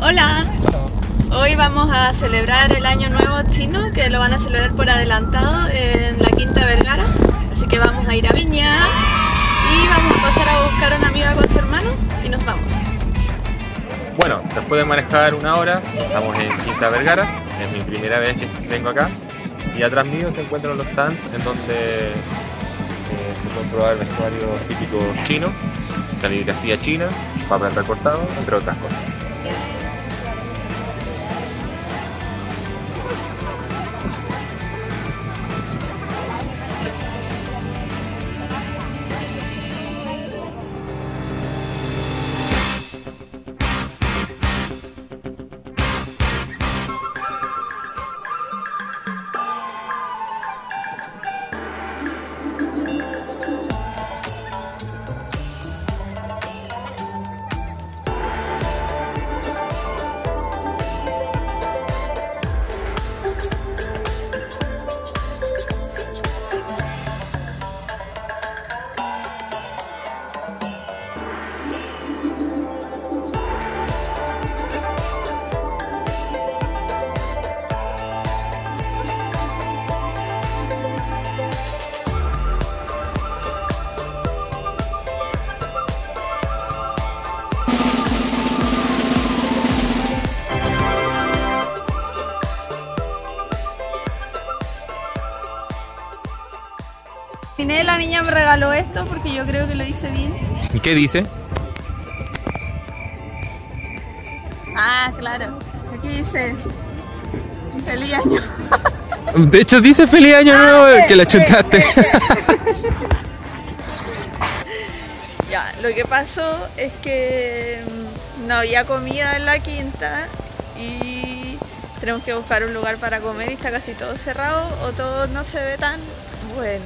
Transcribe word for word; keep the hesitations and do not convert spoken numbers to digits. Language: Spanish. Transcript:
Hola, hoy vamos a celebrar el Año Nuevo Chino, que lo van a celebrar por adelantado en la Quinta Vergara, así que vamos a ir a Viña y vamos a pasar a buscar a una amiga con su hermano y nos vamos. Bueno, después de manejar una hora, estamos en Quinta Vergara, es mi primera vez que vengo acá, y atrás mío se encuentran los stands en donde eh, se pueden probar vestuarios típicos chinos, caligrafía china, papel recortado, entre otras cosas. La niña me regaló esto porque yo creo que lo hice bien. ¿Y qué dice? Ah, claro. Aquí dice feliz año. De hecho dice feliz año nuevo, ah, eh, que la chutaste. Eh, eh. Ya, lo que pasó es que no había comida en la quinta y tenemos que buscar un lugar para comer y está casi todo cerrado o todo no se ve tan bueno.